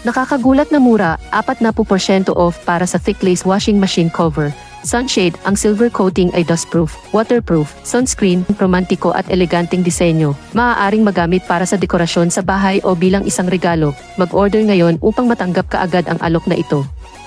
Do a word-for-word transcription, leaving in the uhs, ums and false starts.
Nakakagulat na mura, forty percent off para sa thick lace washing machine cover. Sunshade, ang silver coating ay dustproof, waterproof, sunscreen, romantiko at eleganteng disenyo. Maaaring magamit para sa dekorasyon sa bahay o bilang isang regalo. Mag-order ngayon upang matanggap kaagad ang alok na ito.